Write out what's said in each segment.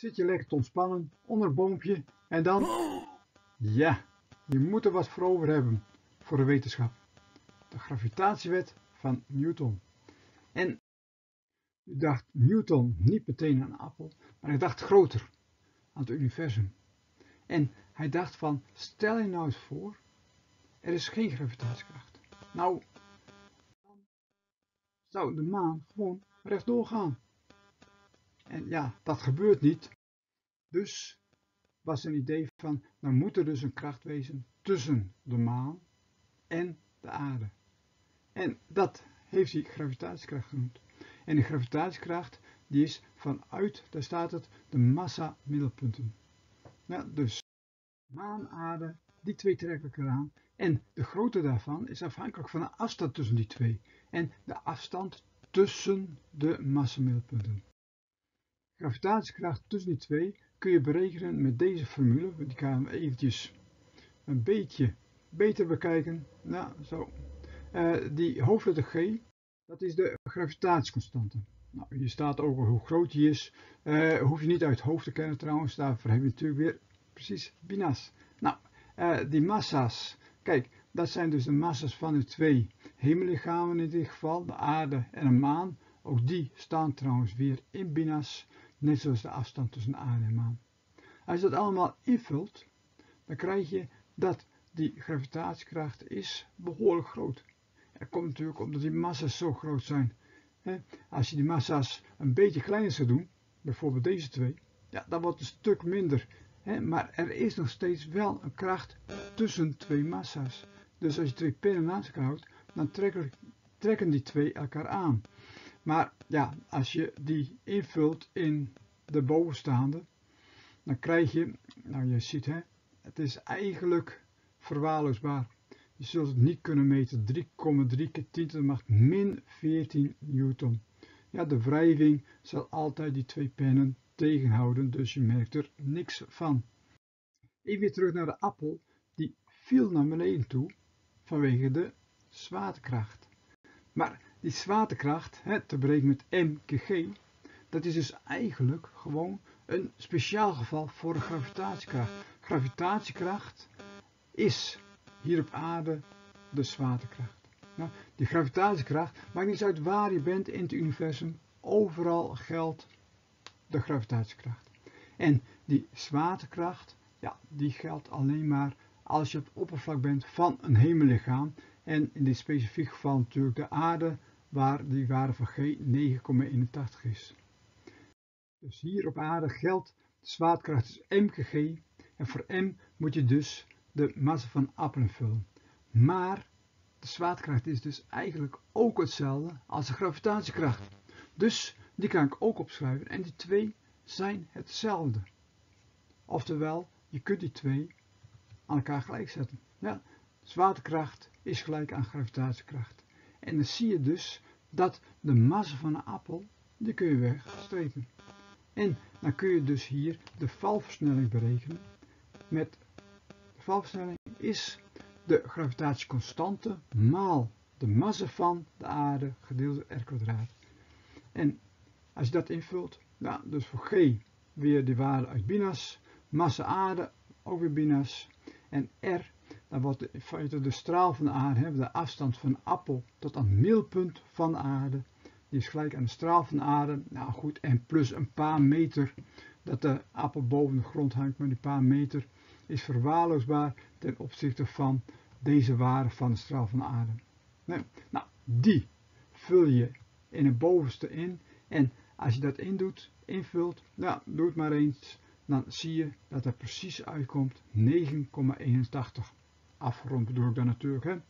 Zit je lekker te ontspannen onder een boompje en dan, ja, je moet er wat voor over hebben voor de wetenschap. De gravitatiewet van Newton. En u dacht Newton niet meteen aan een appel, maar hij dacht groter, aan het universum. En hij dacht van, stel je nou eens voor, er is geen gravitatiekracht. Nou, dan zou de maan gewoon rechtdoor gaan. En ja, dat gebeurt niet. Dus was een idee van, dan moet er dus een kracht wezen tussen de maan en de aarde. En dat heeft hij gravitatiekracht genoemd. En de gravitatiekracht, die is vanuit, daar staat het, de massa-middelpunten. Ja, dus maan, aarde, die twee trekken elkaar aan. En de grootte daarvan is afhankelijk van de afstand tussen die twee. En de afstand tussen de massamiddelpunten. Gravitatiekracht tussen die twee kun je berekenen met deze formule. Die gaan we eventjes een beetje beter bekijken. Nou, zo. Die hoofdletter G, dat is de gravitatieconstante. Nou, hier staat ook hoe groot die is. Hoef je niet uit het hoofd te kennen trouwens. Daarvoor heb je natuurlijk weer precies binas. Nou, die massa's. Kijk, dat zijn dus de massa's van de twee hemellichamen in dit geval. De aarde en de maan. Ook die staan trouwens weer in binas. Net zoals de afstand tussen aarde en maan. Als je dat allemaal invult, dan krijg je dat die gravitatiekracht is behoorlijk groot. Dat komt natuurlijk omdat die massa's zo groot zijn. Als je die massa's een beetje kleiner zou doen, bijvoorbeeld deze twee, ja, dan wordt het een stuk minder. Maar er is nog steeds wel een kracht tussen twee massa's. Dus als je twee pennen naast elkaar houdt, dan trekken die twee elkaar aan. Maar ja, als je die invult in de bovenstaande, dan krijg je, nou je ziet het is eigenlijk verwaarloosbaar. Je zult het niet kunnen meten, 3,3 keer 10 to de macht min 14 newton. Ja, de wrijving zal altijd die twee pennen tegenhouden, dus je merkt er niks van. Even weer terug naar de appel, die viel naar beneden toe vanwege de zwaartekracht. Maar die zwaartekracht, te berekenen met m keer g, dat is dus eigenlijk gewoon een speciaal geval voor de gravitatiekracht. Gravitatiekracht is hier op aarde de zwaartekracht. Nou, die gravitatiekracht maakt niet uit waar je bent in het universum, overal geldt de gravitatiekracht. En die zwaartekracht, ja, die geldt alleen maar als je op het oppervlak bent van een hemellichaam. En in dit specifiek geval natuurlijk de aarde, waar die waarde van G 9,81 is. Dus hier op aarde geldt de zwaartekracht is m keer g. En voor m moet je dus de massa van appelen vullen. Maar de zwaartekracht is dus eigenlijk ook hetzelfde als de gravitatiekracht. Dus die kan ik ook opschrijven en die twee zijn hetzelfde. Oftewel, je kunt die twee aan elkaar gelijk zetten. Ja, zwaartekracht is gelijk aan gravitatiekracht. En dan zie je dus dat de massa van een appel, die kun je wegstrepen. En dan kun je dus hier de valversnelling berekenen. Met de valversnelling is de gravitatieconstante maal de massa van de aarde gedeeld door r kwadraat. En als je dat invult, nou, dus voor G weer de waarde uit binas, massa aarde ook weer binas en r, dan wordt in feite de straal van de aarde, de afstand van een appel tot aan het middelpunt van de aarde, die is gelijk aan de straal van de aarde, nou goed, en plus een paar meter dat de appel boven de grond hangt, maar die paar meter is verwaarloosbaar ten opzichte van deze waarde van de straal van de aarde. Nee, nou, die vul je in het bovenste in en als je dat invult, nou, doe het maar eens, dan zie je dat er precies uitkomt 9,81. Afgerond bedoel ik dan natuurlijk.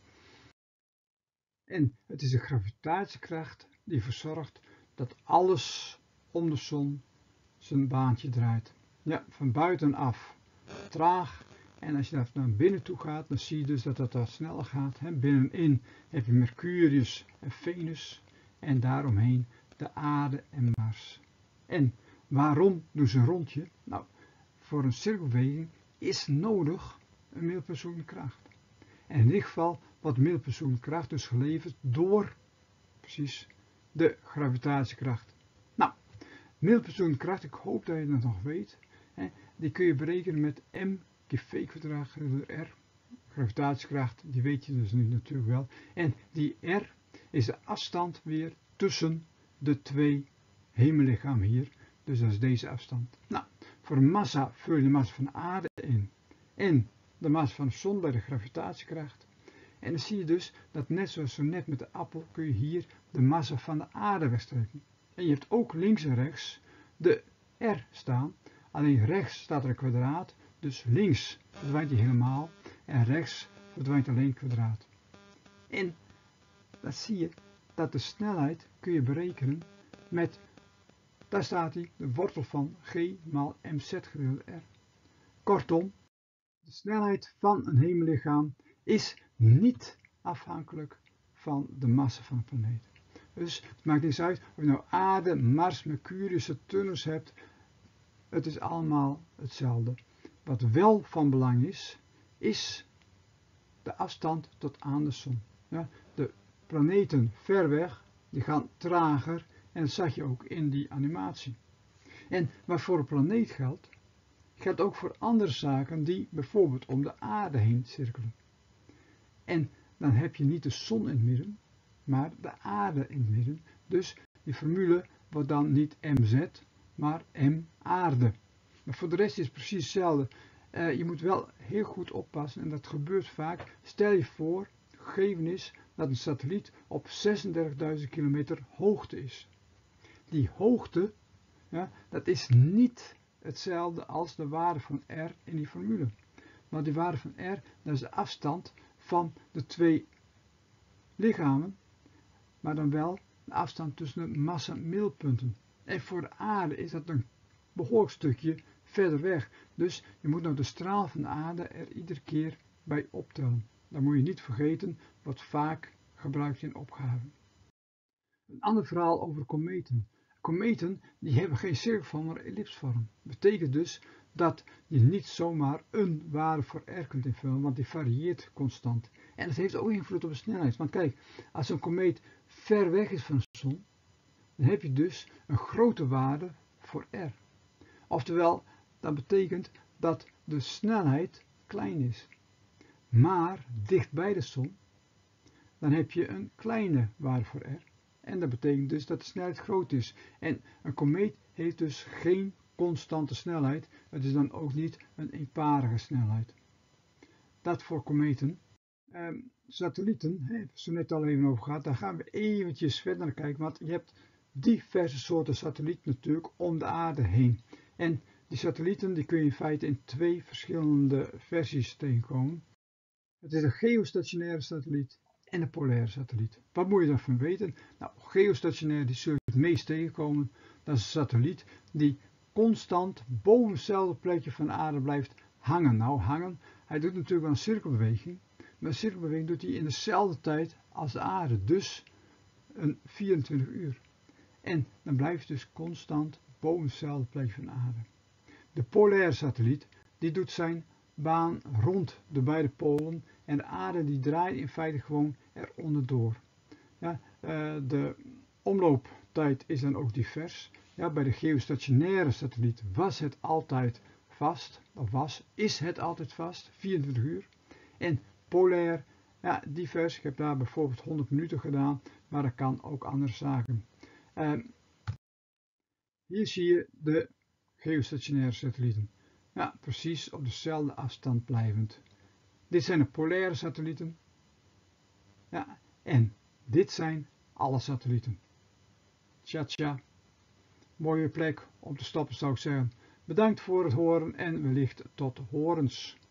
En het is de gravitatiekracht die ervoor zorgt dat alles om de zon zijn baantje draait. Ja, van buitenaf traag. En als je daar naar binnen toe gaat, dan zie je dus dat dat sneller gaat. Binnenin heb je Mercurius en Venus. En daaromheen de aarde en Mars. En waarom doen ze een rondje? Nou, voor een cirkelbeweging is nodig een middelpuntzoekende kracht. En in dit geval wordt de middelpuntzoekende kracht dus geleverd door precies de gravitatiekracht. Nou, Milpersoonkracht, ik hoop dat je dat nog weet, die kun je berekenen met m keer v kwadraat gedeeld door r. Gravitatiekracht, die weet je dus nu natuurlijk wel. En die r is de afstand weer tussen de twee hemellichamen hier. Dus dat is deze afstand. Nou, voor een massa vul je de massa van de aarde in en de massa van de zon bij de gravitatiekracht. En dan zie je dus dat net zoals zo net met de appel kun je hier de massa van de aarde wegstrepen. En je hebt ook links en rechts de r staan. Alleen rechts staat er een kwadraat, dus links verdwijnt die helemaal en rechts verdwijnt alleen kwadraat. En dan zie je dat de snelheid kun je berekenen met, daar staat hij, de wortel van g maal mz gedeeld r. Kortom, de snelheid van een hemellichaam is niet afhankelijk van de massa van de planeet. Dus het maakt niets uit of je nou aarde, Mars, Mercurius, Saturnus hebt. Het is allemaal hetzelfde. Wat wel van belang is de afstand tot aan de zon. Ja, de planeten ver weg, die gaan trager en dat zag je ook in die animatie. En wat voor een planeet geldt ook voor andere zaken die bijvoorbeeld om de aarde heen cirkelen. En dan heb je niet de zon in het midden, maar de aarde in het midden. Dus die formule wordt dan niet mz, maar m aarde. Maar voor de rest is het precies hetzelfde. Je moet wel heel goed oppassen en dat gebeurt vaak. Stel je voor, gegeven is dat een satelliet op 36.000 kilometer hoogte is. Die hoogte, ja, dat is niet hetzelfde als de waarde van r in die formule. Maar die waarde van r, dat is de afstand van de twee lichamen, maar dan wel de afstand tussen de massa-middelpunten. En voor de aarde is dat een behoorlijk stukje verder weg. Dus je moet nou de straal van de aarde er iedere keer bij optellen. Dat moet je niet vergeten, wordt vaak gebruikt in opgaven. Een ander verhaal over kometen. Kometen die hebben geen cirkelvorm, maar ellipsvorm. Dat betekent dus dat je niet zomaar een waarde voor r kunt invullen, want die varieert constant. En dat heeft ook invloed op de snelheid. Want kijk, als een komeet ver weg is van de zon, dan heb je dus een grote waarde voor r. Oftewel, dat betekent dat de snelheid klein is. Maar dicht bij de zon, dan heb je een kleine waarde voor r. En dat betekent dus dat de snelheid groot is. En een komeet heeft dus geen constante snelheid. Het is dan ook niet een eenparige snelheid. Dat voor kometen. Satellieten, daar hebben we zo net al even over gehad. Daar gaan we eventjes verder naar kijken. Want je hebt diverse soorten satellieten natuurlijk om de aarde heen. En die satellieten die kun je in feite in twee verschillende versies tegenkomen. Het is een geostationaire satelliet en een polaire satelliet. Wat moet je daarvan weten? Nou, geostationair die zul je het meest tegenkomen. Dat is een satelliet die constant boven hetzelfde plekje van de aarde blijft hangen. Nou, hangen, hij doet natuurlijk wel een cirkelbeweging. Maar een cirkelbeweging doet hij in dezelfde tijd als de aarde. Dus een 24 uur. En dan blijft hij dus constant boven hetzelfde plekje van de aarde. De polaire satelliet die doet zijn baan rond de beide polen en de aarde die draait in feite gewoon eronder door. Ja, de omlooptijd is dan ook divers. Ja, bij de geostationaire satelliet was het altijd vast, is het altijd vast, 24 uur. En polair, ja, divers. Ik heb daar bijvoorbeeld 100 minuten gedaan, maar dat kan ook andere zaken. Hier zie je de geostationaire satellieten. Ja, precies op dezelfde afstand blijvend. Dit zijn de polaire satellieten. Ja, en dit zijn alle satellieten. Tja, mooie plek om te stoppen zou ik zeggen. Bedankt voor het horen en wellicht tot horens.